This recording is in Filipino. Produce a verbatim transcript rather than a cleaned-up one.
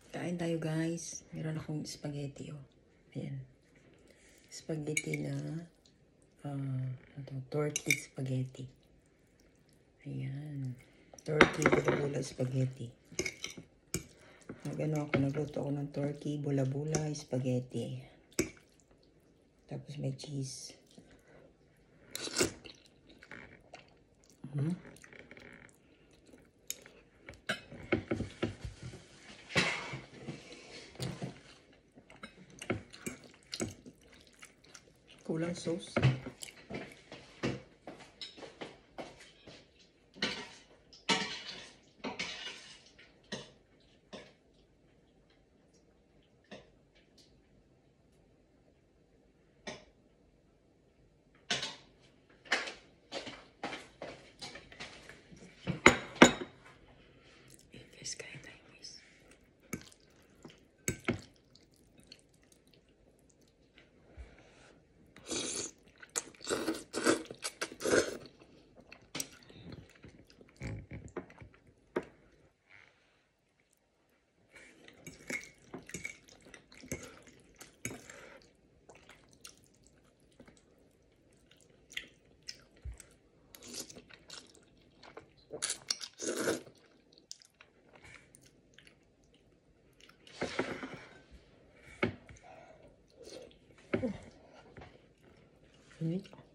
Kain tayo guys. Meron akong spaghetti oh. Ayan. Spaghetti na uh, ito, turkey spaghetti. Ayan. Turkey bula-bula spaghetti. Nagano ako, nagluto ako ng turkey bula-bula spaghetti. Tapos may cheese. Hmm. Kulang sauce. Guys, kain tayo guys. Ini